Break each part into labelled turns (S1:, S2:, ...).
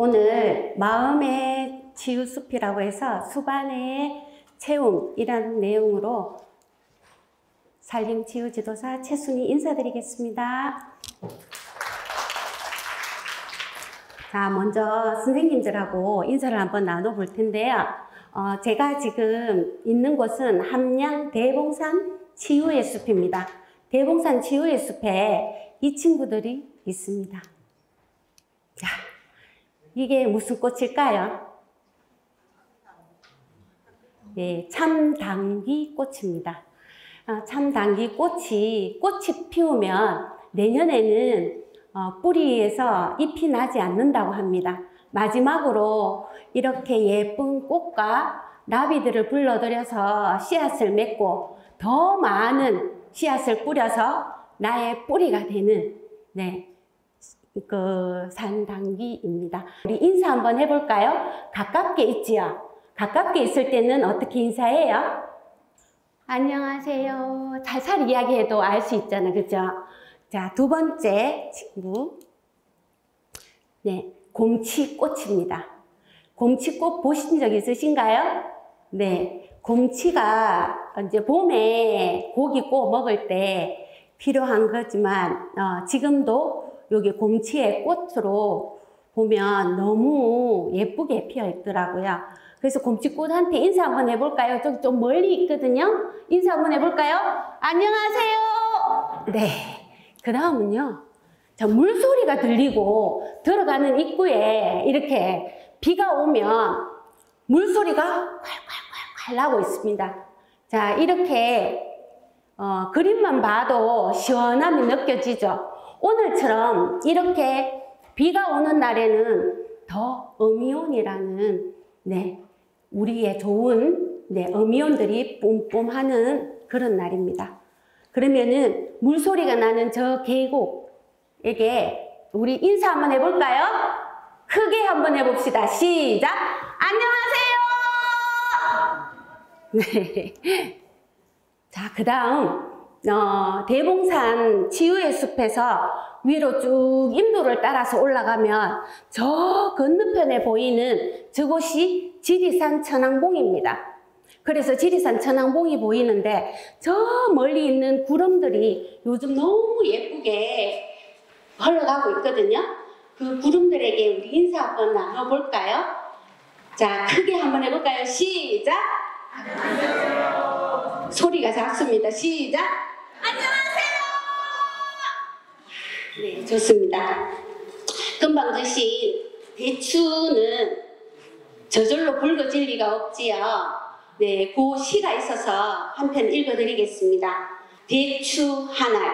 S1: 오늘 마음의 치유숲이라고 해서 수반의 체움이라는 내용으로 산림치유지도사 최순희 인사드리겠습니다. 자, 먼저 선생님들하고 인사를 한번 나눠볼 텐데요. 제가 지금 있는 곳은 함양 대봉산 치유의 숲입니다. 대봉산 치유의 숲에 이 친구들이 있습니다. 자, 이게 무슨 꽃일까요? 예, 참당귀 꽃입니다. 참당귀 꽃이 피우면 내년에는 뿌리에서 잎이 나지 않는다고 합니다. 마지막으로 이렇게 예쁜 꽃과 나비들을 불러들여서 씨앗을 맺고 더 많은 씨앗을 뿌려서 나의 뿌리가 되는 그 산당귀입니다. 우리 인사 한번 해볼까요? 가깝게 있지요? 가깝게 있을 때는 어떻게 인사해요? 안녕하세요. 살살 이야기해도 알 수 있잖아요. 그죠? 자, 두 번째 친구. 네, 곰치꽃입니다. 곰치꽃 보신 적 있으신가요? 네, 곰치가 이제 봄에 고기 구워 먹을 때 필요한 거지만, 지금도 여기 곰치의 꽃으로 보면 너무 예쁘게 피어 있더라고요. 그래서 곰치꽃한테 인사 한번 해볼까요? 저기 좀 멀리 있거든요. 인사 한번 해볼까요? 안녕하세요. 네. 그 다음은요. 저 물소리가 들리고 들어가는 입구에 이렇게 비가 오면 물소리가 콸콸콸콸 나고 있습니다. 자, 이렇게 그림만 봐도 시원함이 느껴지죠. 오늘처럼 이렇게 비가 오는 날에는 더 어미온이라는 우리의 좋은 어미온들이 뿜뿜하는 그런 날입니다. 그러면은 물소리가 나는 저 계곡에게 우리 인사 한번 해볼까요? 크게 한번 해봅시다. 시작! 안녕하세요! 네. 자, 그 다음 대봉산 치유의 숲에서 위로 쭉 인도를 따라서 올라가면 저 건너편에 보이는 저곳이 지리산 천왕봉입니다. 그래서 지리산 천왕봉이 보이는데 저 멀리 있는 구름들이 요즘 너무 예쁘게 흘러가고 있거든요. 그 구름들에게 우리 인사 한번 나눠볼까요? 자, 크게 한번 해볼까요? 시작! 안녕하세요. 소리가 작습니다. 시작! 안녕하세요. 네, 좋습니다. 금방 드신 대추는 저절로 붉어질 리가 없지요. 네, 그 시가 있어서 한 편 읽어드리겠습니다. 대추 한알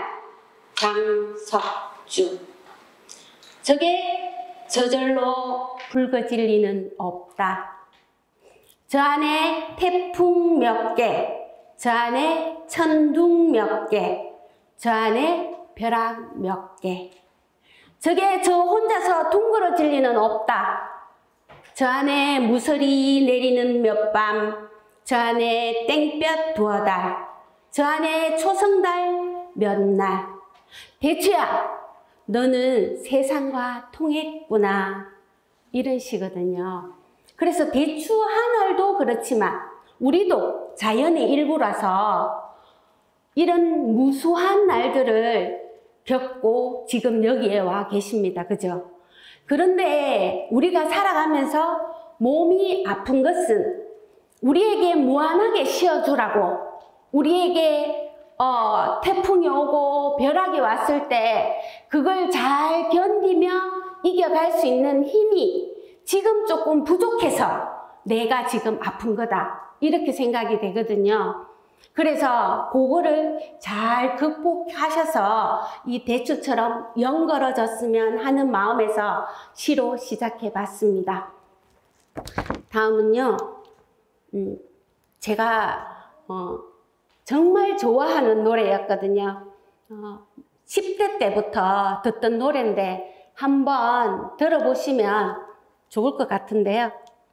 S1: 장석주. 저게 저절로 붉어질 리는 없다. 저 안에 태풍 몇 개, 저 안에 천둥 몇 개, 저 안에 벼락 몇 개. 저게 저 혼자서 둥그러질 리는 없다. 저 안에 무서리 내리는 몇 밤, 저 안에 땡볕 두어 달, 저 안에 초성달 몇 날. 대추야, 너는 세상과 통했구나. 이런 시거든요. 그래서 대추 하늘도 그렇지만 우리도 자연의 일부라서 이런 무수한 날들을 겪고 지금 여기에 와 계십니다. 그죠? 그런데 우리가 살아가면서 몸이 아픈 것은 우리에게 무한하게 쉬어주라고, 우리에게 태풍이 오고 벼락이 왔을 때 그걸 잘 견디며 이겨갈 수 있는 힘이 지금 조금 부족해서 내가 지금 아픈 거다, 이렇게 생각이 되거든요. 그래서 그거를 잘 극복하셔서 이 대추처럼 영걸어졌으면 하는 마음에서 시로 시작해 봤습니다. 다음은요, 제가 정말 좋아하는 노래였거든요. 10대 때부터 듣던 노래인데 한번 들어보시면 좋을 것 같은데요.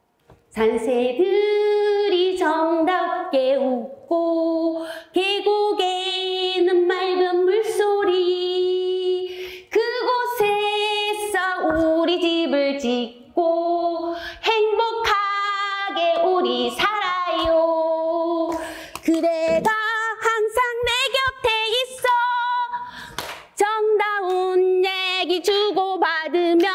S1: 산새들이 정답게 웃고 계곡에는 맑은 물소리, 그곳에서 우리 집을 짓고 있고 행복하게 우리 살아요. 그대가 항상 내 곁에 있어 정다운 얘기 주고받으며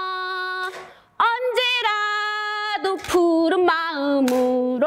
S1: 언제라도 푸른 마음으로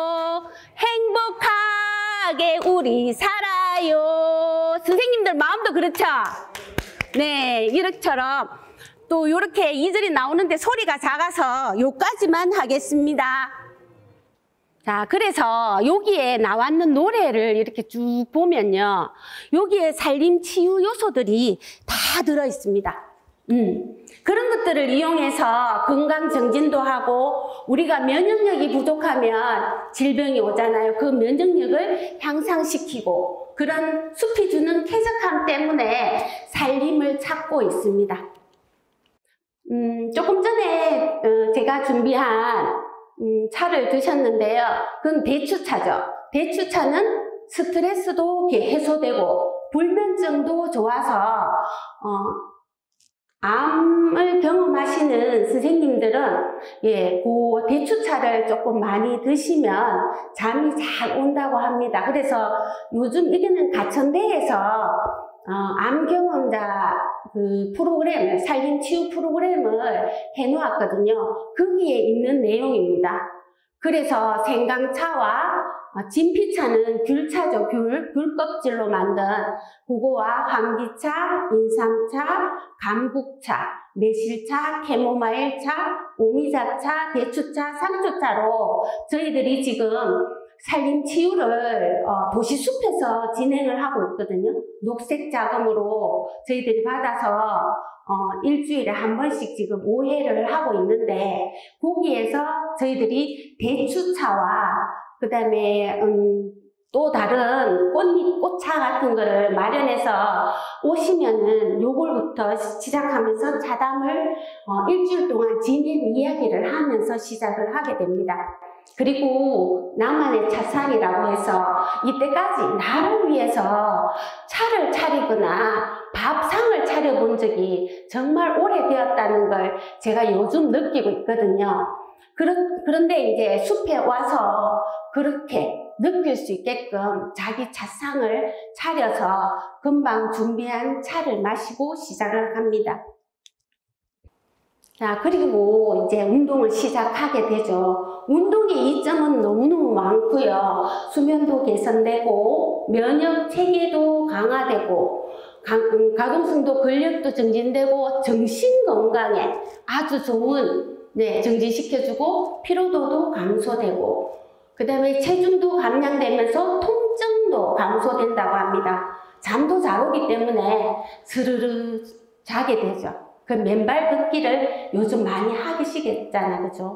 S1: 행복하게 우리 살아요. 선생님들 마음도 그렇죠? 네, 이렇게처럼 또 이렇게 2절이 나오는데 소리가 작아서 요까지만 하겠습니다. 자, 그래서 여기에 나왔는 노래를 이렇게 쭉 보면요, 여기에 살림 치유 요소들이 다 들어 있습니다. 그런 것들을 이용해서 건강 정진도 하고, 우리가 면역력이 부족하면 질병이 오잖아요. 그 면역력을 향상시키고, 그런 숲이 주는 쾌적함 때문에 살림을 찾고 있습니다. 조금 전에 제가 준비한 차를 드셨는데요. 그건 대추차죠. 대추차는 스트레스도 해소되고 불면증도 좋아서 암을 경험하시는 선생님들은 그 대추차를 조금 많이 드시면 잠이 잘 온다고 합니다. 그래서 요즘 이거는 가천대에서 암 경험자 그 프로그램, 살림치유 프로그램을 해놓았거든요. 거기에 있는 내용입니다. 그래서 생강차와 진피차는 귤차죠. 귤 껍질로 만든 그거와 황기차, 인삼차, 감국차, 매실차, 캐모마일차, 오미자차, 대추차, 상추차로 저희들이 지금 살림치유를 도시숲에서 진행을 하고 있거든요. 녹색 자금으로 저희들이 받아서 일주일에 한 번씩 지금 5회를 하고 있는데, 거기에서 저희들이 대추차와 그 다음에 또 다른 꽃잎, 꽃차 같은 거를 마련해서 오시면은 요걸부터 시작하면서 차담을 일주일 동안 진행 이야기를 하면서 시작을 하게 됩니다. 그리고 나만의 차상이라고 해서 이때까지 나를 위해서 차를 차리거나 밥상을 차려본 적이 정말 오래되었다는 걸 제가 요즘 느끼고 있거든요. 그런데 이제 숲에 와서 그렇게 느낄 수 있게끔 자기 차상을 차려서 금방 준비한 차를 마시고 시작을 합니다. 자, 그리고 이제 운동을 시작하게 되죠. 운동의 이점은 너무너무 많고요. 수면도 개선되고, 면역 체계도 강화되고, 가동성도 근력도 증진되고, 정신 건강에 아주 좋은, 정진시켜주고, 피로도도 감소되고, 그 다음에 체중도 감량되면서 통증도 감소된다고 합니다. 잠도 잘 오기 때문에 스르르 자게 되죠. 그 맨발 걷기를 요즘 많이 하시겠잖아요. 그죠?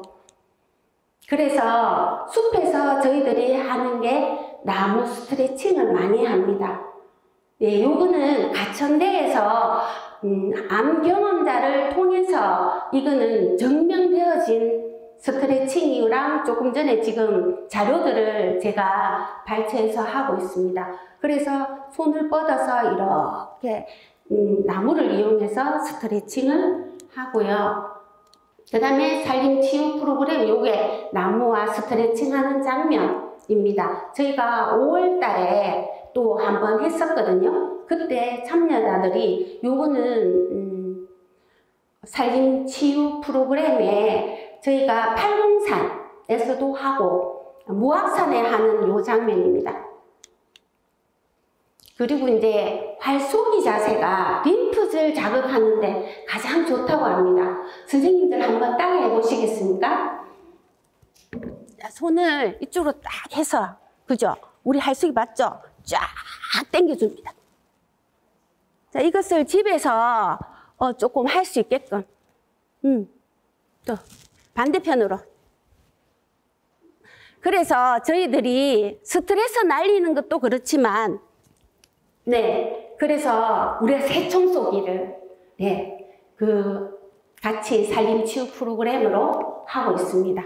S1: 그래서 숲에서 저희들이 하는 게 나무 스트레칭을 많이 합니다. 네, 요거는 가천대에서 암 경험자를 통해서 이거는 증명되어진 스트레칭이랑 조금 전에 지금 자료들을 제가 발췌해서 하고 있습니다. 그래서 손을 뻗어서 이렇게 나무를 이용해서 스트레칭을 하고요. 그 다음에 살림치유 프로그램, 요게 나무와 스트레칭 하는 장면입니다. 저희가 5월 달에 또 한 번 했었거든요. 그때 참여자들이 요거는 살림치유 프로그램에 저희가 팔공산에서도 하고 무악산에 하는 요 장면입니다. 그리고 이제 활쏘기 자세가 림프질 자극하는데 가장 좋다고 합니다. 선생님들 한번 따라해 보시겠습니까? 손을 이쪽으로 딱 해서, 그죠? 우리 활쏘기 맞죠? 쫙 당겨줍니다. 자, 이것을 집에서 조금 할 수 있게끔. 또 반대편으로. 그래서 저희들이 스트레스 날리는 것도 그렇지만, 그래서 우리가 새청소기를, 같이 살림치유 프로그램으로 하고 있습니다.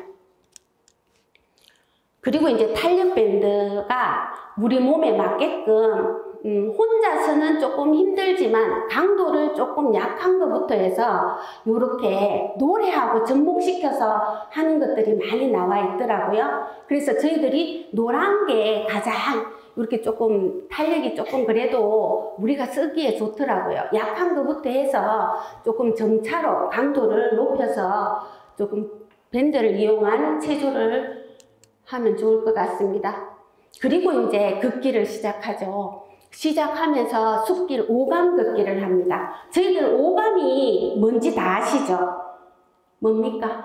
S1: 그리고 이제 탄력밴드가 우리 몸에 맞게끔 혼자서는 조금 힘들지만 강도를 조금 약한 것부터 해서 이렇게 노래하고 접목시켜서 하는 것들이 많이 나와 있더라고요. 그래서 저희들이 노란 게 가장 이렇게 조금 탄력이 조금 그래도 우리가 쓰기에 좋더라고요. 약한 것부터 해서 조금 점차로 강도를 높여서 조금 밴드를 이용한 체조를 하면 좋을 것 같습니다. 그리고 이제 걷기를 시작하죠. 시작하면서 숲길 오감 걷기를 합니다. 저희들 오감이 뭔지 다 아시죠? 뭡니까?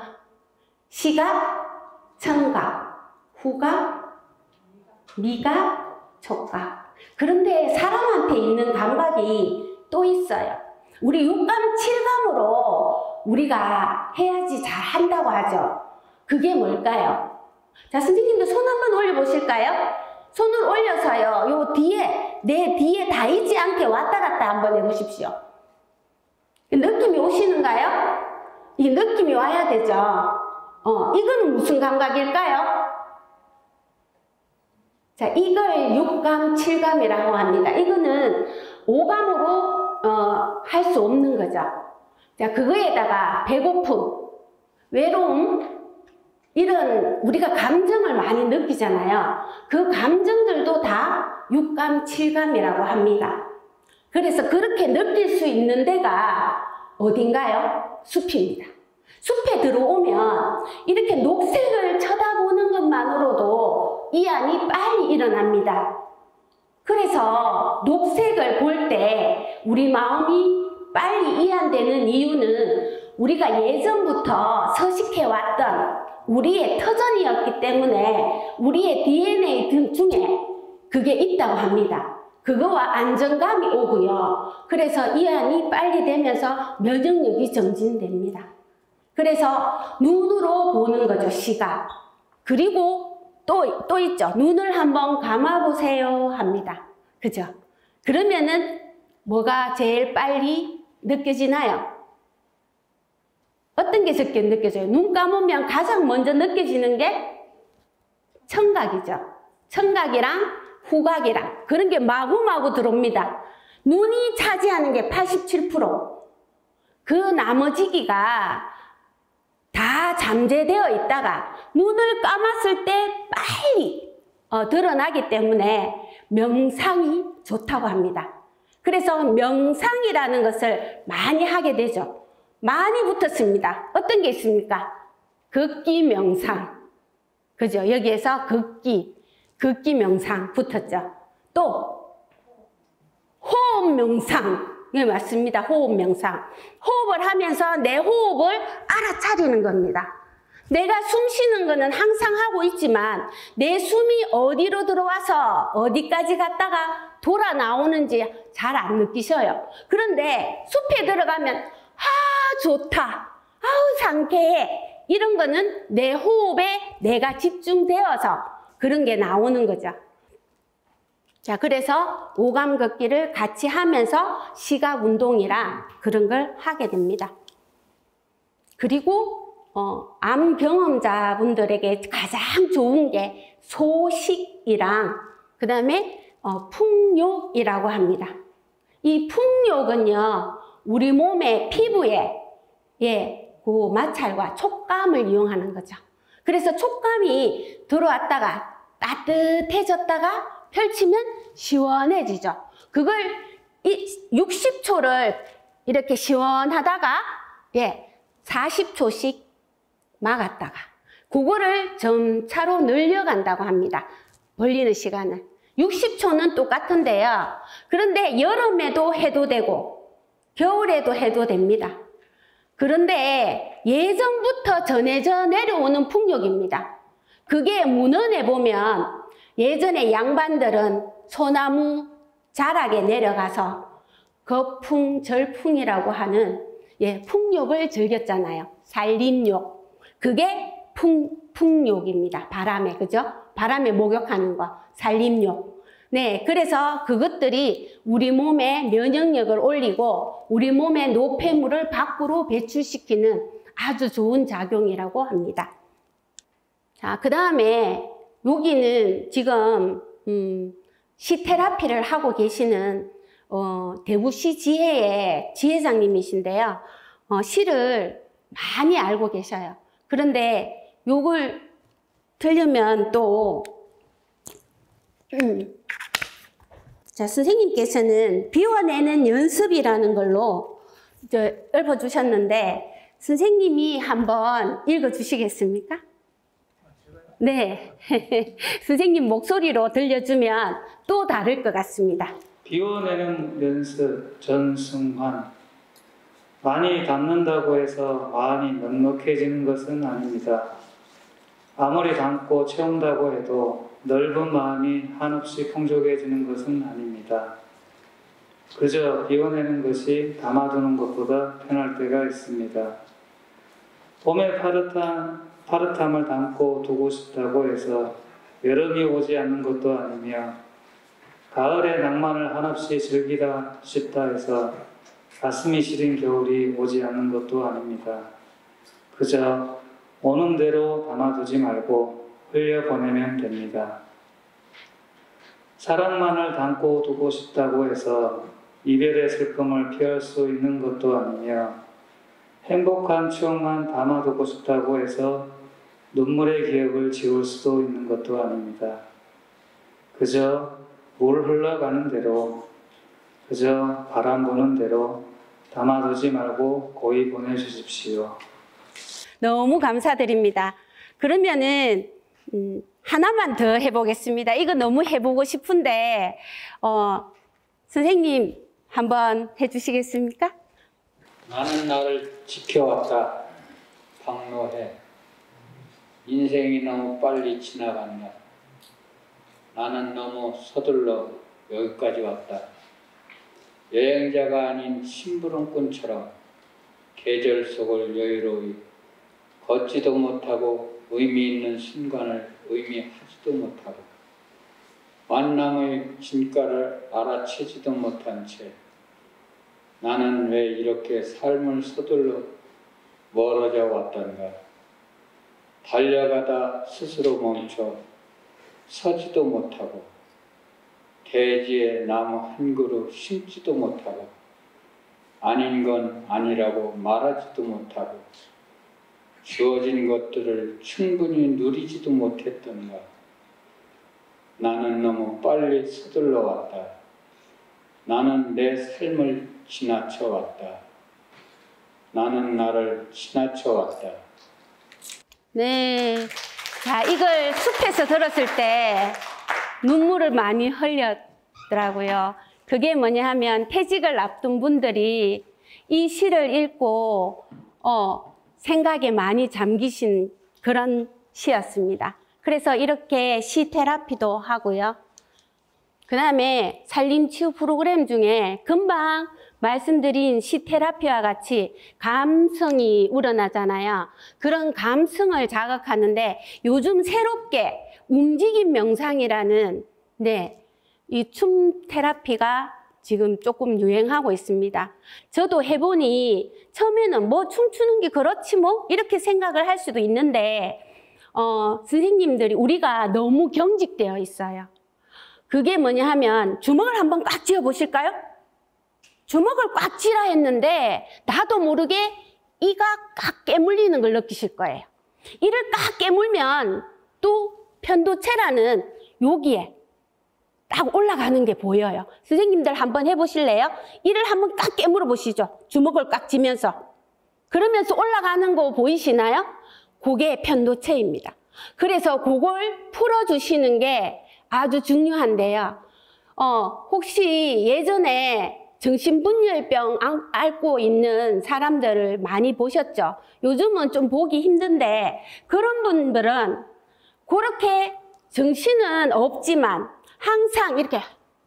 S1: 시각, 청각, 후각, 미각, 촉각. 그런데 사람한테 있는 감각이 또 있어요. 우리 육감, 칠감으로 우리가 해야지 잘 한다고 하죠. 그게 뭘까요? 자, 선생님도 손 한번 올려보실까요? 손을 올려서요, 요 뒤에, 내 뒤에 닿이지 않게 왔다 갔다 한번 해보십시오. 느낌이 오시는가요? 이 느낌이 와야 되죠. 이거는 무슨 감각일까요? 자, 이걸 육감, 칠감이라고 합니다. 이거는 오감으로 할 수 없는 거죠. 자, 그거에다가 배고픔, 외로움, 이런 우리가 감정을 많이 느끼잖아요. 그 감정들도 다 육감, 칠감이라고 합니다. 그래서 그렇게 느낄 수 있는 데가 어딘가요? 숲입니다. 숲에 들어오면 이렇게 녹색을 쳐다보는 것만으로도 이안이 빨리 일어납니다. 그래서 녹색을 볼 때 우리 마음이 빨리 이안되는 이유는 우리가 예전부터 서식해왔던 우리의 터전이었기 때문에 우리의 DNA 중에 그게 있다고 합니다. 그거와 안정감이 오고요. 그래서 이안이 빨리 되면서 면역력이 정진됩니다. 그래서 눈으로 보는 거죠, 시각. 그리고 또 있죠. 눈을 한번 감아보세요 합니다. 그죠? 그러면은 뭐가 제일 빨리 느껴지나요? 어떤 게 적게 느껴져요? 눈 감으면 가장 먼저 느껴지는 게 청각이죠. 청각이랑 후각이랑 그런 게 마구마구 들어옵니다. 눈이 차지하는 게 87%. 그 나머지기가 다 잠재되어 있다가 눈을 감았을 때 빨리 드러나기 때문에 명상이 좋다고 합니다. 그래서 명상이라는 것을 많이 하게 되죠. 많이 붙었습니다. 어떤 게 있습니까? 걷기 명상. 그죠? 여기에서 걷기 명상 붙었죠. 또 호흡 명상. 네, 맞습니다. 호흡 명상. 호흡을 하면서 내 호흡을 알아차리는 겁니다. 내가 숨 쉬는 거는 항상 하고 있지만 내 숨이 어디로 들어와서 어디까지 갔다가 돌아 나오는지 잘 안 느끼셔요. 그런데 숲에 들어가면 좋다. 아우 상쾌해. 이런 거는 내 호흡에 내가 집중되어서 그런 게 나오는 거죠. 자, 그래서 오감 걷기를 같이 하면서 시각 운동이랑 그런 걸 하게 됩니다. 그리고 암 경험자분들에게 가장 좋은 게 소식이랑 그 다음에 풍욕이라고 합니다. 이 풍욕은요, 우리 몸의 피부에 그 마찰과 촉감을 이용하는 거죠. 그래서 촉감이 들어왔다가 따뜻해졌다가 펼치면 시원해지죠. 그걸 60초를 이렇게 시원하다가 40초씩 막았다가 그거를 점차로 늘려간다고 합니다. 벌리는 시간을. 60초는 똑같은데요. 그런데 여름에도 해도 되고 겨울에도 해도 됩니다. 그런데 예전부터 전해져 내려오는 풍욕입니다. 그게 문헌에 보면 예전에 양반들은 소나무 자락에 내려가서 거풍, 절풍이라고 하는 풍욕을 즐겼잖아요. 산림욕. 그게 풍욕입니다. 바람에, 그죠? 바람에 목욕하는 거, 산림욕. 네, 그래서 그것들이 우리 몸의 면역력을 올리고 우리 몸의 노폐물을 밖으로 배출시키는 아주 좋은 작용이라고 합니다. 자, 그 다음에 여기는 지금 시테라피를 하고 계시는 대구시 지회의 지회장님이신데요. 시를 많이 알고 계셔요. 그런데 요걸 들려면 또 자, 선생님께서는 비워내는 연습이라는 걸로 읊어주셨는데 선생님이 한번 읽어주시겠습니까? 네. 선생님 목소리로 들려주면 또 다를 것 같습니다.
S2: 비워내는 연습 전승환. 많이 담는다고 해서 마음이 넉넉해지는 것은 아닙니다. 아무리 담고 채운다고 해도 넓은 마음이 한없이 풍족해지는 것은 아닙니다. 그저 비워내는 것이 담아두는 것보다 편할 때가 있습니다. 봄의 파릇함을 담고 두고 싶다고 해서 여름이 오지 않는 것도 아니며 가을의 낭만을 한없이 즐기다 싶다 해서 가슴이 시린 겨울이 오지 않는 것도 아닙니다. 그저 오는 대로 담아두지 말고 흘려보내면 됩니다. 사랑만을 담고 두고 싶다고 해서 이별의 슬픔을 피할 수 있는 것도 아니며 행복한 추억만 담아두고 싶다고 해서 눈물의 기억을 지울 수도 있는 것도 아닙니다. 그저 물 흘러가는 대로, 그저 바람 부는 대로 담아두지 말고 고이 보내주십시오.
S1: 너무 감사드립니다. 그러면은 하나만 더 해보겠습니다. 이거 너무 해보고 싶은데 선생님 한번 해주시겠습니까?
S3: 나는 나를 지켜왔다. 박노해. 인생이 너무 빨리 지나간다. 나는 너무 서둘러 여기까지 왔다. 여행자가 아닌 심부름꾼처럼 계절 속을 여유로이 걷지도 못하고 의미 있는 순간을 의미하지도 못하고 만남의 진가를 알아채지도 못한 채 나는 왜 이렇게 삶을 서둘러 멀어져 왔던가. 달려가다 스스로 멈춰 서지도 못하고 대지에 나무 한 그루 심지도 못하고 아닌 건 아니라고 말하지도 못하고 주어진 것들을 충분히 누리지도 못했던가. 나는 너무 빨리 서둘러 왔다. 나는 내 삶을 지나쳐 왔다. 나는 나를 지나쳐 왔다.
S1: 네. 자, 이걸 숲에서 들었을 때 눈물을 많이 흘렸더라고요. 그게 뭐냐 하면 퇴직을 앞둔 분들이 이 시를 읽고 생각에 많이 잠기신 그런 시였습니다. 그래서 이렇게 시 테라피도 하고요. 그 다음에 산림치유 프로그램 중에 금방 말씀드린 시 테라피와 같이 감성이 우러나잖아요. 그런 감성을 자극하는데 요즘 새롭게 움직임 명상이라는 이 춤 테라피가 지금 조금 유행하고 있습니다. 저도 해보니 처음에는 뭐 춤추는 게 그렇지 뭐 이렇게 생각을 할 수도 있는데 선생님들이 우리가 너무 경직되어 있어요. 그게 뭐냐 하면 주먹을 한번 꽉 쥐어 보실까요? 주먹을 꽉 쥐라 했는데 나도 모르게 이가 꽉 깨물리는 걸 느끼실 거예요. 이를 꽉 깨물면 또 편도체라는 여기에 딱 올라가는 게 보여요. 선생님들 한번 해보실래요? 이를 한번 꽉 깨물어 보시죠. 주먹을 꽉 쥐면서. 그러면서 올라가는 거 보이시나요? 그게 편도체입니다. 그래서 그걸 풀어주시는 게 아주 중요한데요. 혹시 예전에 정신분열병 앓고 있는 사람들을 많이 보셨죠? 요즘은 좀 보기 힘든데 그런 분들은 그렇게 정신은 없지만 항상 이렇게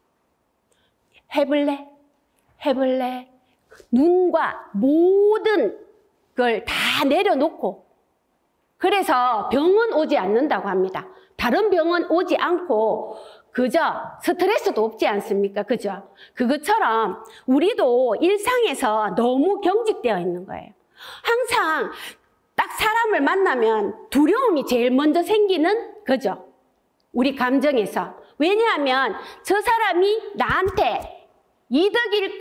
S1: 해볼래? 해볼래? 눈과 모든 걸 다 내려놓고 그래서 병은 오지 않는다고 합니다. 다른 병은 오지 않고 그저 스트레스도 없지 않습니까? 그죠? 그것처럼 우리도 일상에서 너무 경직되어 있는 거예요. 항상 딱 사람을 만나면 두려움이 제일 먼저 생기는 거죠. 우리 감정에서 왜냐하면 저 사람이 나한테 이득일까?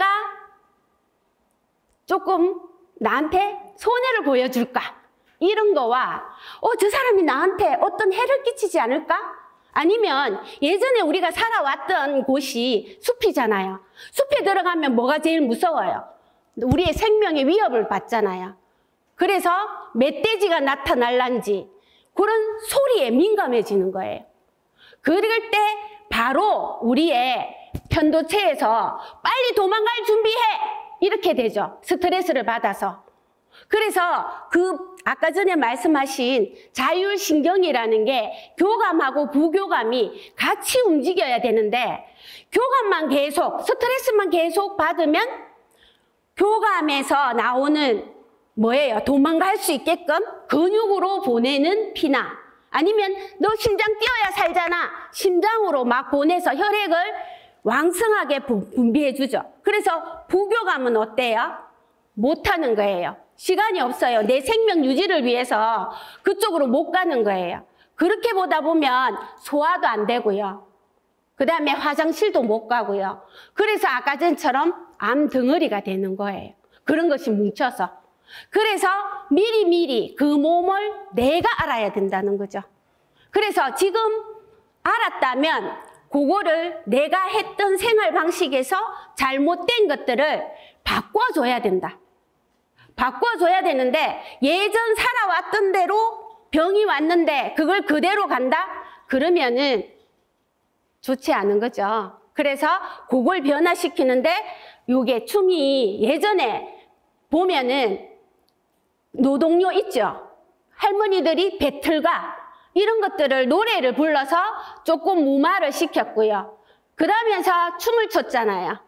S1: 조금 나한테 손해를 보여줄까? 이런 거와 저 사람이 나한테 어떤 해를 끼치지 않을까? 아니면 예전에 우리가 살아왔던 곳이 숲이잖아요. 숲에 들어가면 뭐가 제일 무서워요? 우리의 생명의 위협을 받잖아요. 그래서 멧돼지가 나타날란지 그런 소리에 민감해지는 거예요. 그럴 때 바로 우리의 편도체에서 빨리 도망갈 준비해! 이렇게 되죠. 스트레스를 받아서. 그래서 아까 전에 말씀하신 자율신경이라는 게 교감하고 부교감이 같이 움직여야 되는데 교감만 계속, 스트레스만 계속 받으면 교감에서 나오는 뭐예요? 도망갈 수 있게끔 근육으로 보내는 피나 아니면 너 심장 뛰어야 살잖아. 심장으로 막 보내서 혈액을 왕성하게 분비해주죠. 그래서 부교감은 어때요? 못하는 거예요. 시간이 없어요. 내 생명 유지를 위해서 그쪽으로 못 가는 거예요. 그렇게 보다 보면 소화도 안 되고요. 그 다음에 화장실도 못 가고요. 그래서 아까 전처럼 암 덩어리가 되는 거예요. 그런 것이 뭉쳐서. 그래서 미리미리 그 몸을 내가 알아야 된다는 거죠. 그래서 지금 알았다면 그거를 내가 했던 생활 방식에서 잘못된 것들을 바꿔줘야 된다. 바꿔줘야 되는데 예전 살아왔던 대로 병이 왔는데 그걸 그대로 간다? 그러면은 좋지 않은 거죠. 그래서 그걸 변화시키는데 요게 춤이 예전에 보면은 노동요 있죠. 할머니들이 배틀가 이런 것들을 노래를 불러서 조금 무마를 시켰고요. 그러면서 춤을 췄잖아요.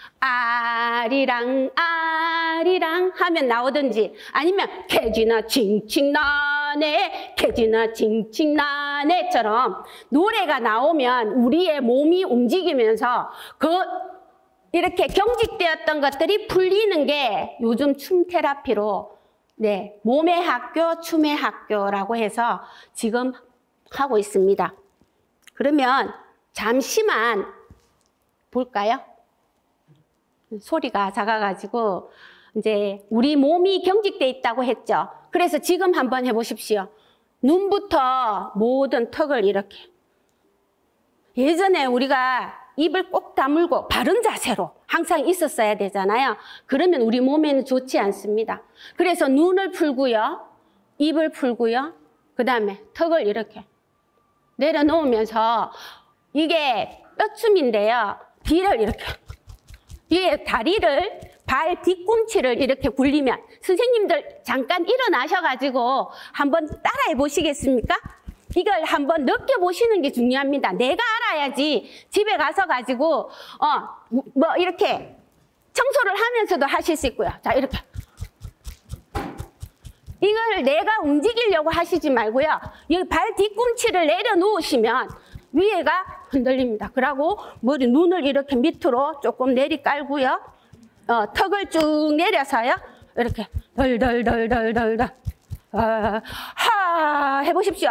S1: 아리랑 아리랑 하면 나오든지 아니면 개지나 칭칭 나네 개지나 칭칭 나네처럼 노래가 나오면 우리의 몸이 움직이면서 이렇게 경직되었던 것들이 풀리는 게 요즘 춤 테라피로 몸의 학교, 춤의 학교라고 해서 지금 하고 있습니다. 그러면 잠시만 볼까요? 소리가 작아가지고 이제 우리 몸이 경직돼 있다고 했죠. 그래서 지금 한번 해보십시오. 눈부터 모든 턱을 이렇게. 예전에 우리가 입을 꼭 다물고 바른 자세로 항상 있었어야 되잖아요. 그러면 우리 몸에는 좋지 않습니다. 그래서 눈을 풀고요. 입을 풀고요. 그 다음에 턱을 이렇게 내려놓으면서 이게 뼈춤인데요. 뒤를 이렇게 뒤에 다리를 발 뒤꿈치를 이렇게 굴리면 선생님들 잠깐 일어나셔가지고 한번 따라해 보시겠습니까? 이걸 한번 느껴보시는 게 중요합니다. 내가 알아야지 집에 가서 가지고 뭐 이렇게 청소를 하면서도 하실 수 있고요. 자 이렇게 이걸 내가 움직이려고 하시지 말고요. 이 발 뒤꿈치를 내려놓으시면 위에가 흔들립니다. 그러고 머리 눈을 이렇게 밑으로 조금 내리 깔고요. 턱을 쭉 내려서요. 이렇게 덜덜덜덜덜덜 하 해보십시오.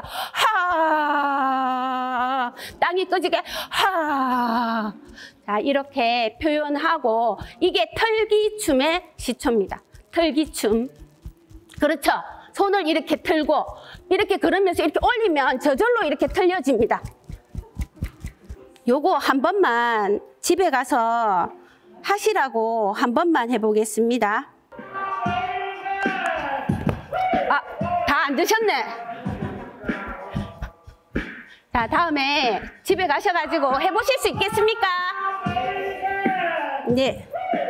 S1: 하 땅이 꺼지게 하. 자 이렇게 표현하고 이게 털기춤의 시초입니다. 털기춤. 그렇죠. 손을 이렇게 틀고 이렇게 그러면서 이렇게 올리면 저절로 이렇게 틀려집니다. 요거 한 번만 집에 가서 하시라고 한 번만 해보겠습니다. 다 안 드셨네. 자, 다음에 집에 가셔가지고 해보실 수 있겠습니까? 네.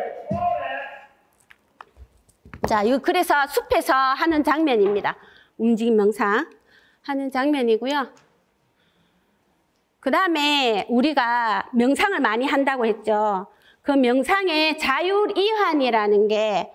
S1: 자, 이거 그래서 숲에서 하는 장면입니다. 움직임 명상 하는 장면이고요. 그 다음에 우리가 명상을 많이 한다고 했죠. 그 명상의 자율이완이라는 게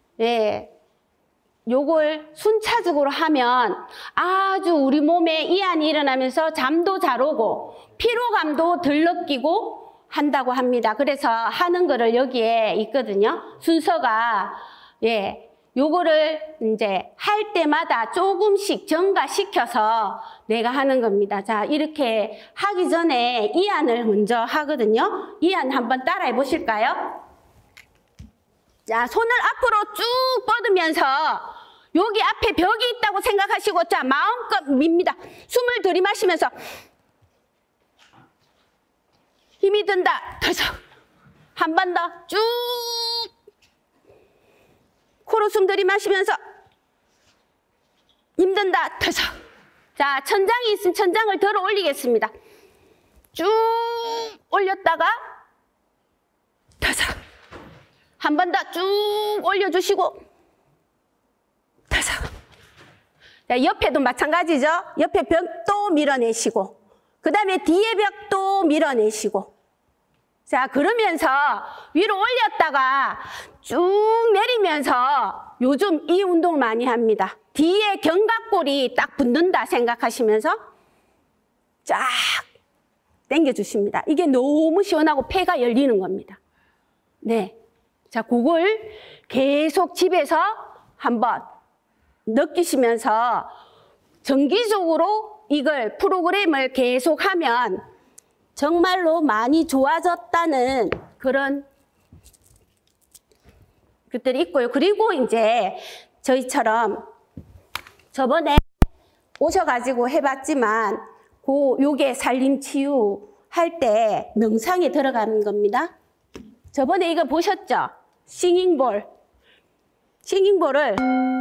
S1: 요걸 순차적으로 하면 아주 우리 몸에 이완이 일어나면서 잠도 잘 오고 피로감도 덜 느끼고 한다고 합니다. 그래서 하는 거를 여기에 있거든요. 순서가 요거를 이제 할 때마다 조금씩 증가시켜서 내가 하는 겁니다. 자, 이렇게 하기 전에 이안을 먼저 하거든요. 이안 한번 따라해 보실까요? 자, 손을 앞으로 쭉 뻗으면서 여기 앞에 벽이 있다고 생각하시고, 자, 마음껏 밉니다. 숨을 들이마시면서 힘이 든다. 다섯. 한 번 더 쭉. 코로 숨 들이마시면서 힘든다. 다섯. 자, 천장이 있으면 천장을 들어 올리겠습니다. 쭉 올렸다가 다섯. 한 번 더 쭉 올려주시고 다섯. 자, 옆에도 마찬가지죠. 옆에 벽도 밀어내시고 그 다음에 뒤에 벽도 밀어내시고, 자, 그러면서 위로 올렸다가 쭉 내리면서 요즘 이 운동을 많이 합니다. 뒤에 견갑골이 딱 붙는다 생각하시면서 쫙 당겨주십니다. 이게 너무 시원하고 폐가 열리는 겁니다. 네. 자, 그걸 계속 집에서 한번 느끼시면서 정기적으로 이걸 프로그램을 계속하면 정말로 많이 좋아졌다는 그런 것들이 있고요. 그리고 이제 저희처럼 저번에 오셔가지고 해봤지만 요게 살림치유 할 때 명상에 들어가는 겁니다. 저번에 이거 보셨죠? 싱잉볼. 싱잉볼을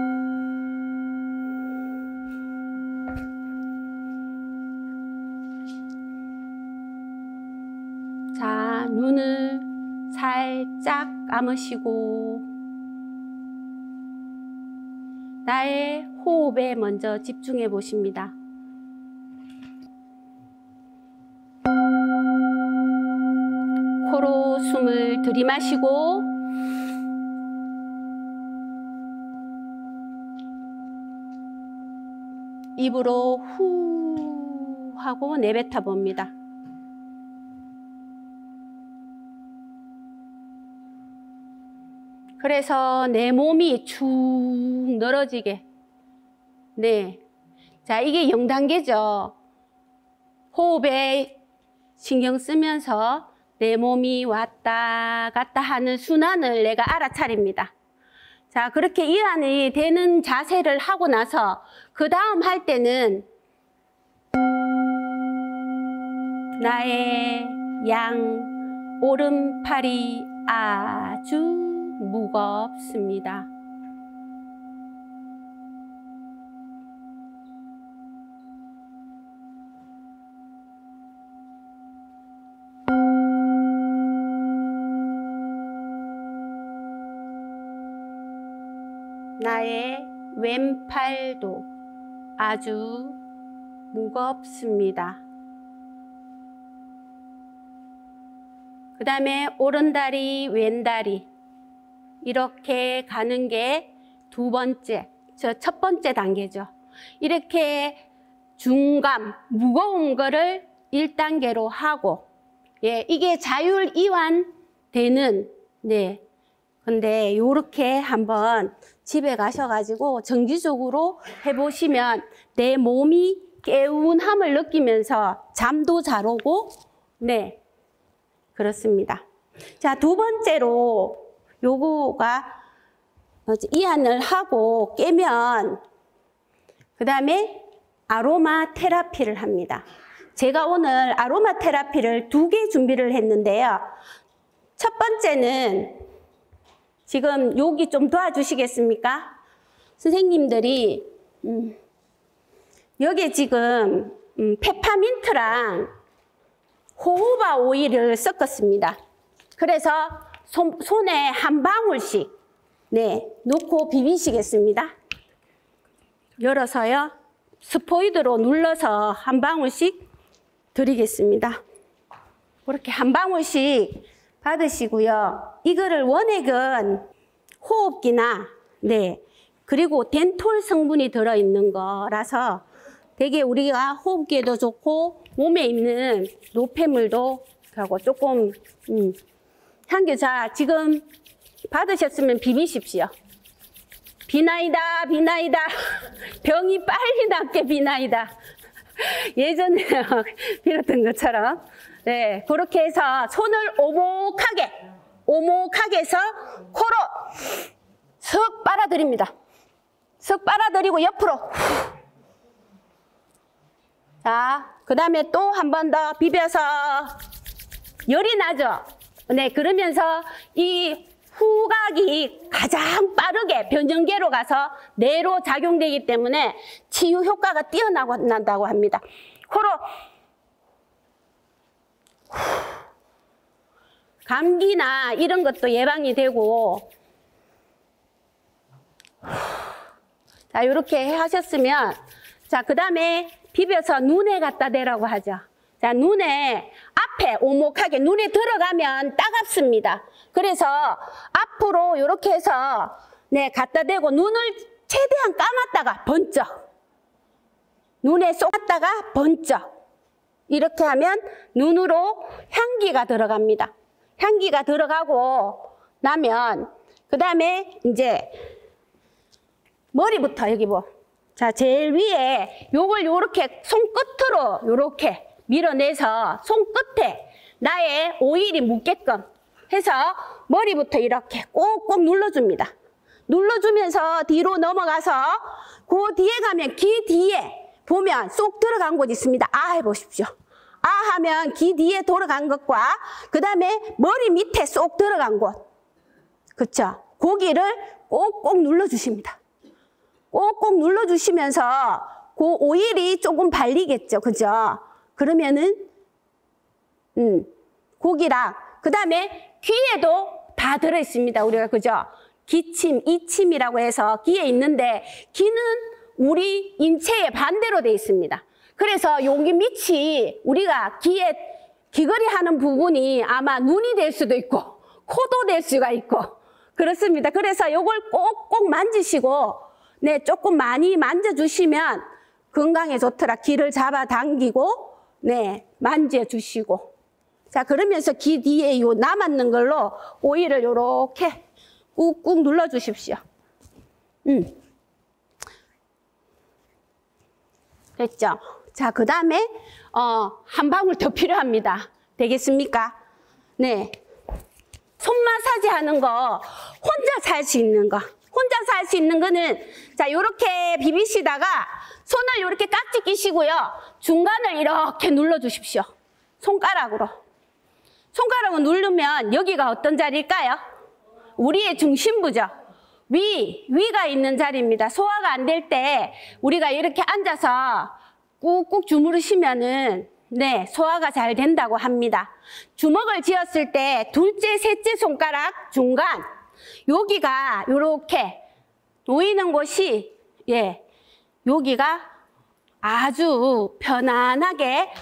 S1: 자, 눈을 살짝 감으시고 나의 호흡에 먼저 집중해 보십니다. 코로 숨을 들이마시고 입으로 후 하고 내뱉어 봅니다. 그래서 내 몸이 축 늘어지게. 네. 자, 이게 0단계죠. 호흡에 신경 쓰면서 내 몸이 왔다 갔다 하는 순환을 내가 알아차립니다. 자, 그렇게 이완이 되는 자세를 하고 나서 그 다음 할 때는 나의 양 오른팔이 아주 무겁습니다. 나의 왼팔도 아주 무겁습니다. 그 다음에 오른다리, 왼다리 이렇게 가는 게 두 번째, 첫 번째 단계죠. 이렇게 중감, 무거운 거를 1단계로 하고, 예, 이게 자율 이완 되는, 네. 근데 요렇게 한번 집에 가셔가지고 정기적으로 해보시면 내 몸이 개운함을 느끼면서 잠도 잘 오고, 네. 그렇습니다. 자, 두 번째로 요거가 이완을 하고 깨면 그 다음에 아로마 테라피를 합니다. 제가 오늘 아로마 테라피를 2개 준비를 했는데요. 첫 번째는 지금 여기 좀 도와주시겠습니까? 선생님들이 여기에 지금 페퍼민트랑 호호바 오일을 섞었습니다. 그래서 손에 한 방울씩 네, 놓고 비비시겠습니다. 열어서요. 스포이드로 눌러서 한 방울씩 드리겠습니다. 그렇게 한 방울씩 받으시고요. 이거를 원액은 호흡기나 네, 그리고 덴톨 성분이 들어있는 거라서 되게 우리가 호흡기에도 좋고 몸에 있는 노폐물도 하고 조금 향기. 자, 지금 받으셨으면 비비십시오. 비나이다, 비나이다. 병이 빨리 낫게 비나이다. 예전에 빌었던 것처럼. 네, 그렇게 해서 손을 오목하게 해서 코로 슥 빨아들입니다. 슥 빨아들이고 옆으로. 자, 그 다음에 또 한 번 더 비벼서 열이 나죠? 네, 그러면서 이 후각이 가장 빠르게 변형계로 가서 뇌로 작용되기 때문에 치유 효과가 뛰어난다고 합니다. 코로 감기나 이런 것도 예방이 되고, 자, 이렇게 하셨으면, 자, 그 다음에 비벼서 눈에 갖다 대라고 하죠. 자, 눈에 앞에 오목하게 눈에 들어가면 따갑습니다. 그래서 앞으로 이렇게 해서 네, 갖다 대고 눈을 최대한 감았다가 번쩍. 눈에 쏟았다가 번쩍. 이렇게 하면 눈으로 향기가 들어갑니다. 향기가 들어가고 나면 그 다음에 이제 머리부터 여기 뭐. 자, 제일 위에 요걸 요렇게 손끝으로 요렇게 밀어내서 손끝에 나의 오일이 묻게끔 해서 머리부터 이렇게 꼭꼭 눌러줍니다. 눌러주면서 뒤로 넘어가서 그 뒤에 가면 귀 뒤에 보면 쏙 들어간 곳 있습니다. 아 해보십시오. 아 하면 귀 뒤에 돌아간 것과 그 다음에 머리 밑에 쏙 들어간 곳. 그쵸? 고기를 꼭꼭 눌러주십니다. 꼭꼭 눌러주시면서 그 오일이 조금 발리겠죠. 그죠? 그러면은, 고기랑, 그 다음에 귀에도 다 들어있습니다. 우리가, 그죠? 기침, 이침이라고 해서 귀에 있는데, 귀는 우리 인체의 반대로 되어 있습니다. 그래서 여기 밑이 우리가 귀에 귀걸이 하는 부분이 아마 눈이 될 수도 있고, 코도 될 수가 있고, 그렇습니다. 그래서 이걸 꼭꼭 만지시고, 네, 조금 많이 만져주시면 건강에 좋더라. 귀를 잡아당기고, 네, 만져주시고. 자, 그러면서 귀 뒤에 요 남았는 걸로 오일을 요렇게 꾹꾹 눌러주십시오. 됐죠? 자, 그 다음에, 한 방울 더 필요합니다. 되겠습니까? 네. 손 마사지 하는 거, 혼자 할 수 있는 거. 혼자서 할 수 있는 거는, 자, 요렇게 비비시다가 손을 요렇게 깍지 끼시고요. 중간을 이렇게 눌러주십시오. 손가락으로. 손가락을 누르면 여기가 어떤 자리일까요? 우리의 중심부죠. 위가 있는 자리입니다. 소화가 안 될 때 우리가 이렇게 앉아서 꾹꾹 주무르시면은 네, 소화가 잘 된다고 합니다. 주먹을 쥐었을 때 둘째, 셋째 손가락 중간 여기가 요렇게 놓이는 곳이 예, 여기가 아주 편안하게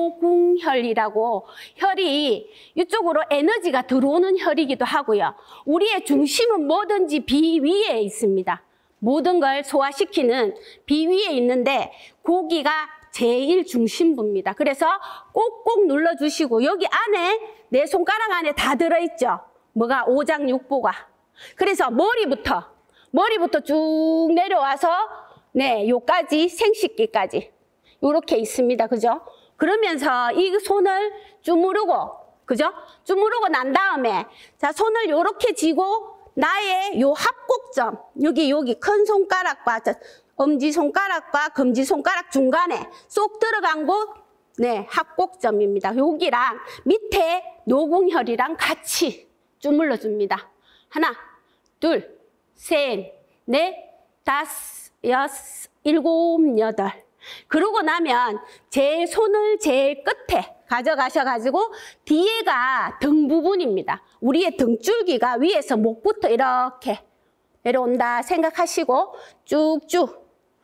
S1: 노궁혈이라고 혈이 이쪽으로 에너지가 들어오는 혈이기도 하고요. 우리의 중심은 뭐든지 비위에 있습니다. 모든 걸 소화시키는 비위에 있는데 고기가 제일 중심부입니다. 그래서 꼭꼭 눌러주시고 여기 안에 내 손가락 안에 다 들어있죠. 뭐가 오장육부가. 그래서 머리부터 쭉 내려와서 네, 요까지 생식기까지 요렇게 있습니다. 그죠? 그러면서 이 손을 주무르고 그죠? 주무르고 난 다음에 자, 손을 요렇게 쥐고 나의 요 합곡점 여기 큰 손가락과 엄지손가락과 검지손가락 중간에 쏙 들어간 곳 네, 합곡점입니다. 여기랑 밑에 노궁혈이랑 같이 주물러 줍니다. 하나, 둘, 셋, 넷, 다섯, 여섯, 일곱, 여덟. 그러고 나면 제 손을 제일 끝에 가져가셔가지고 뒤에가 등 부분입니다. 우리의 등줄기가 위에서 목부터 이렇게 내려온다 생각하시고 쭉쭉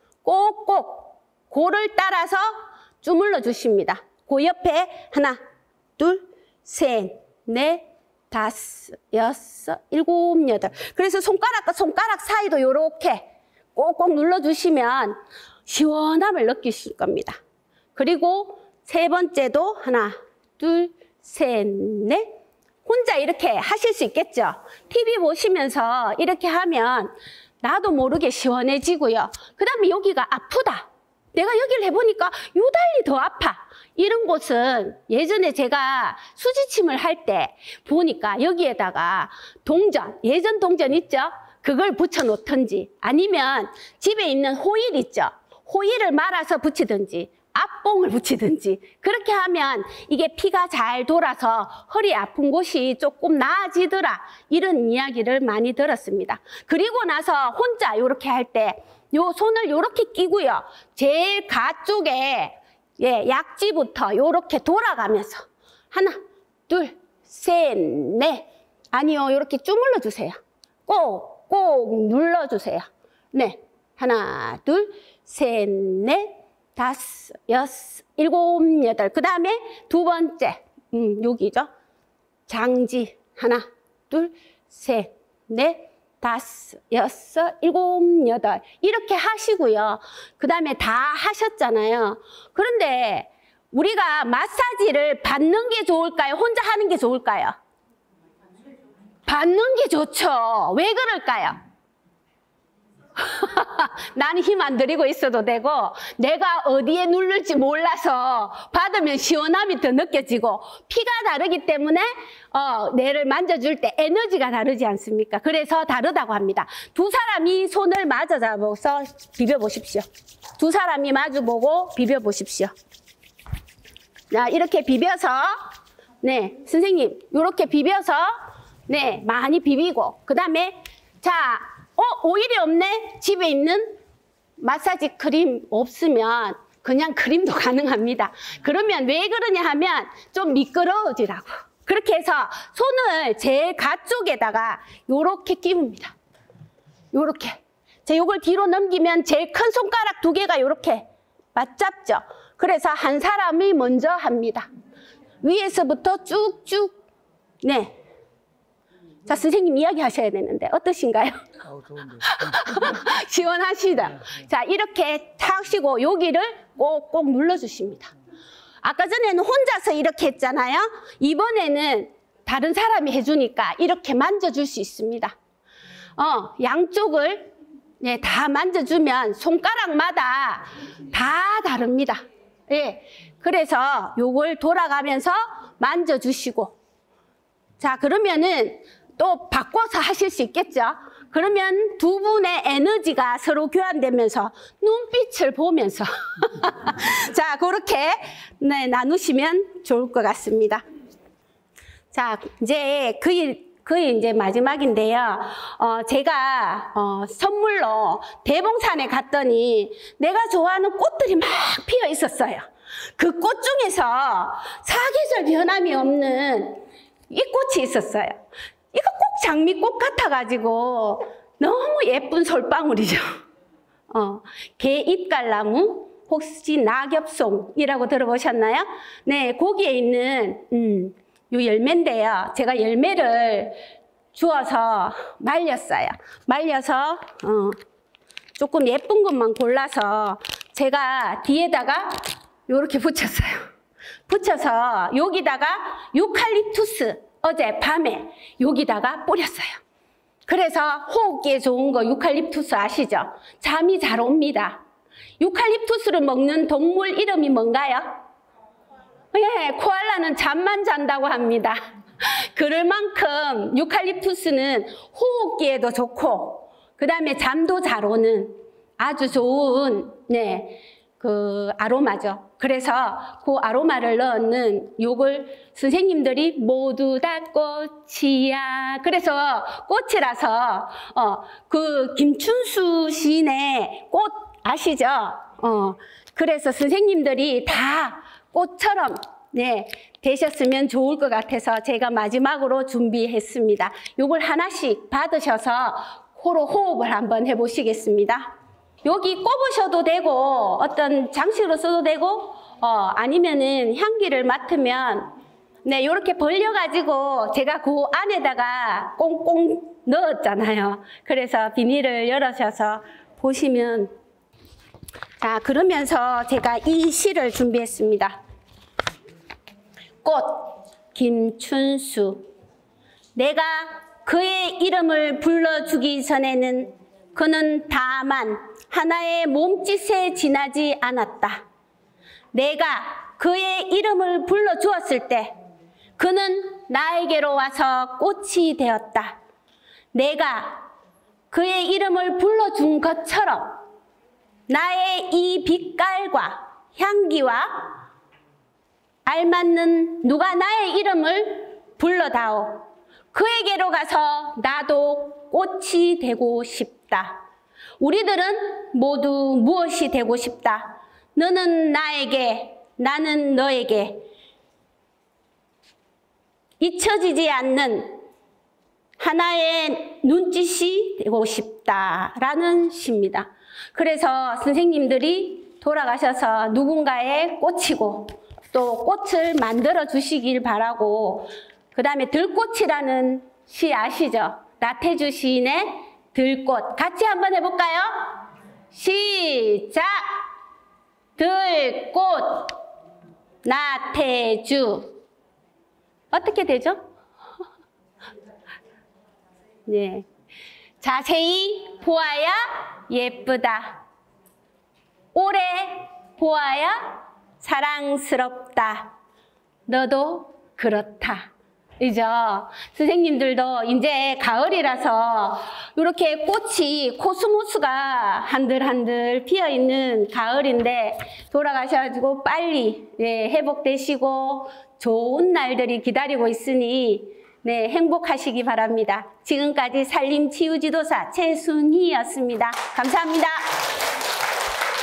S1: 꼭꼭 고를 따라서 주물러 주십니다. 그 옆에 하나, 둘, 셋, 넷, 다섯, 여섯, 일곱, 여덟. 그래서 손가락과 손가락 사이도 이렇게 꼭꼭 눌러주시면 시원함을 느끼실 겁니다. 그리고 세 번째도 하나, 둘, 셋, 넷. 혼자 이렇게 하실 수 있겠죠? TV 보시면서 이렇게 하면 나도 모르게 시원해지고요. 그 다음에 여기가 아프다. 내가 여기를 해보니까 유달리 더 아파. 이런 곳은 예전에 제가 수지침을 할 때 보니까 여기에다가 동전, 예전 동전 있죠? 그걸 붙여 놓던지 아니면 집에 있는 호일 있죠? 호일을 말아서 붙이든지 앞봉을 붙이든지 그렇게 하면 이게 피가 잘 돌아서 허리 아픈 곳이 조금 나아지더라. 이런 이야기를 많이 들었습니다. 그리고 나서 혼자 이렇게 할 때 요 손을 이렇게 끼고요. 제일 가쪽에 약지부터 이렇게 돌아가면서 하나, 둘, 셋, 넷. 아니요, 이렇게 주물러 주세요. 꼭 눌러주세요. 네, 하나, 둘, 셋, 넷, 다섯, 여섯, 일곱, 여덟. 그 다음에 두 번째, 여기죠. 장지 하나, 둘, 셋, 넷, 다섯, 여섯, 일곱, 여덟. 이렇게 하시고요. 그 다음에 다 하셨잖아요. 그런데 우리가 마사지를 받는 게 좋을까요? 혼자 하는 게 좋을까요? 받는 게 좋죠. 왜 그럴까요? 나는 힘 안 들이고 있어도 되고 내가 어디에 누를지 몰라서 받으면 시원함이 더 느껴지고 피가 다르기 때문에 뇌를 만져줄 때 에너지가 다르지 않습니까? 그래서 다르다고 합니다. 두 사람이 손을 마주 잡아서 비벼보십시오. 두 사람이 마주보고 비벼보십시오. 자, 이렇게 비벼서 네, 선생님 이렇게 비벼서 네, 많이 비비고 그 다음에 자, 오일이 없네? 집에 있는 마사지 크림 없으면 그냥 크림도 가능합니다. 그러면 왜 그러냐 하면 좀 미끄러워지라고. 그렇게 해서 손을 제일 가쪽에다가 요렇게 끼웁니다. 요렇게. 자, 요걸 뒤로 넘기면 제일 큰 손가락 두 개가 요렇게 맞잡죠. 그래서 한 사람이 먼저 합니다. 위에서부터 쭉쭉. 네. 자, 선생님 이야기 하셔야 되는데 어떠신가요?
S4: 좋은데.
S1: 시원하시다. 자, 이렇게 하시고 여기를 꼭꼭 눌러주십니다. 아까 전에는 혼자서 이렇게 했잖아요. 이번에는 다른 사람이 해주니까 이렇게 만져줄 수 있습니다. 양쪽을 네, 다 만져주면 손가락마다 다 다릅니다. 예, 그래서 요걸 돌아가면서 만져주시고 자, 그러면은 또 바꿔서 하실 수 있겠죠? 그러면 두 분의 에너지가 서로 교환되면서 눈빛을 보면서 자, 그렇게 네, 나누시면 좋을 것 같습니다. 자, 이제 거의 이제 마지막인데요. 제가 선물로 대봉산에 갔더니 내가 좋아하는 꽃들이 막 피어 있었어요. 그 꽃 중에서 사계절 변함이 없는 이 꽃이 있었어요. 이거 꼭 장미꽃 같아가지고 너무 예쁜 솔방울이죠. 개잎갈나무, 혹시 낙엽송이라고 들어보셨나요? 네, 거기에 있는 요 열매인데요. 제가 열매를 주워서 말렸어요. 말려서 조금 예쁜 것만 골라서 제가 뒤에다가 요렇게 붙였어요. 붙여서 여기다가 유칼립투스 어제 밤에 여기다가 뿌렸어요. 그래서 호흡기에 좋은 거 유칼립투스 아시죠? 잠이 잘 옵니다. 유칼립투스를 먹는 동물 이름이 뭔가요? 예, 코알라는 잠만 잔다고 합니다. 그럴 만큼 유칼립투스는 호흡기에도 좋고 그 다음에 잠도 잘 오는 아주 좋은 네, 그 아로마죠. 그래서 그 아로마를 넣는 요걸 선생님들이 모두 다 꽃이야. 그래서 꽃이라서 그 김춘수 시인의 꽃 아시죠? 그래서 선생님들이 다 꽃처럼 네, 되셨으면 좋을 것 같아서 제가 마지막으로 준비했습니다. 요걸 하나씩 받으셔서 코로 호흡을 한번 해보시겠습니다. 여기 꼽으셔도 되고 어떤 장식으로 써도 되고 아니면은 향기를 맡으면 네, 이렇게 벌려가지고 제가 그 안에다가 꽁꽁 넣었잖아요. 그래서 비닐을 열으셔서 보시면 자, 그러면서 제가 이 시를 준비했습니다. 꽃 김춘수. 내가 그의 이름을 불러주기 전에는 그는 다만 하나의 몸짓에 지나지 않았다. 내가 그의 이름을 불러주었을 때 그는 나에게로 와서 꽃이 되었다. 내가 그의 이름을 불러준 것처럼 나의 이 빛깔과 향기와 알맞는 누가 나의 이름을 불러다오. 그에게로 가서 나도 꽃이 되고 싶다. 우리들은 모두 무엇이 되고 싶다. 너는 나에게, 나는 너에게 잊혀지지 않는 하나의 눈짓이 되고 싶다라는 시입니다. 그래서 선생님들이 돌아가셔서 누군가의 꽃이고 또 꽃을 만들어 주시길 바라고, 그 다음에 들꽃이라는 시 아시죠? 나태주 시인의 들꽃. 같이 한번 해볼까요? 시작! 들꽃, 나태주. 어떻게 되죠? 네. 자세히 보아야 예쁘다. 오래 보아야 사랑스럽다. 너도 그렇다. 이죠? 선생님들도 이제 가을이라서 이렇게 꽃이 코스모스가 한들한들 피어있는 가을인데 돌아가셔가지고 빨리 회복되시고 좋은 날들이 기다리고 있으니 행복하시기 바랍니다. 지금까지 산림치유지도사 최순희였습니다. 감사합니다.